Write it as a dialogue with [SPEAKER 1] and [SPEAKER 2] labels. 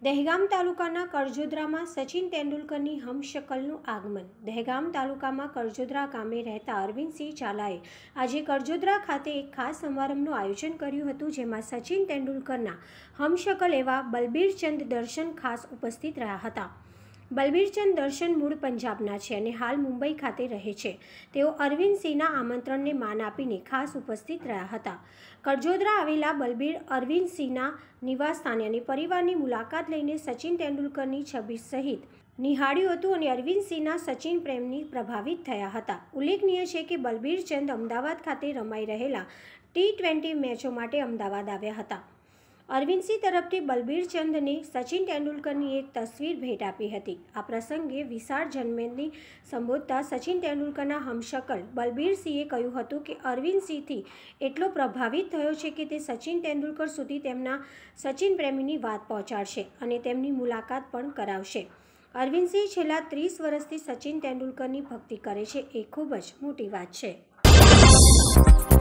[SPEAKER 1] દહેગામ તાલુકાના કરજોદરામાં સચિન તેંડુલકરની હમશકલનું આગમન। દહેગામ તાલુકામાં કરજોદરા ગામે રહેતા અરવિંદસિંહ ઝાલાએ આજે કરજોદરા ખાતે એક ખાસ સમારંભનું આયોજન કર્યું હતું, જેમાં સચિન તેંડુલકરના હમશકલ એવા બલબીરચંદ દર્શન ખાસ ઉપસ્થિત રહ્યા હતા। બલબીરચંદ દર્શન મૂળ પંજાબના છે અને હાલ મુંબઈ ખાતે રહે છે। તેઓ અરવિંદસિંહના આમંત્રણને માન આપીને ખાસ ઉપસ્થિત રહ્યા હતા। કરજોદરા આવેલા બલબીર અરવિંદસિંહના નિવાસસ્થાને અને પરિવારની મુલાકાત લઈને સચિન તેંડુલકરની છબી સહિત નિહાળ્યું હતું અને અરવિંદસિંહના સચિન પ્રેમથી પ્રભાવિત થયા હતા। ઉલ્લેખનીય છે કે બલબીરચંદ અમદાવાદ ખાતે રમાઈ રહેલા T20 મેચો માટે અમદાવાદ આવ્યા હતા। અરવિંદસિંહ તરફથી બલબીરચંદને સચિન તેંડુલકરની એક તસવીર ભેટ આપી હતી। આ પ્રસંગે વિશાળ જનમેદની સંબોધતા સચિન તેંડુલકરના હમશકલ બલબીરસિંહે કહ્યું હતું કે અરવિંદસિંહથી એટલો પ્રભાવિત થયો છે કે તે સચિન તેંડુલકર સુધી તેમના સચિન પ્રેમીની વાત પહોંચાડશે અને તેમની મુલાકાત પણ કરાવશે। અરવિંદસિંહ છેલ્લા 30 વર્ષથી સચિન તેંડુલકરની ભક્તિ કરે છે, એ ખૂબ જ મોટી વાત છે।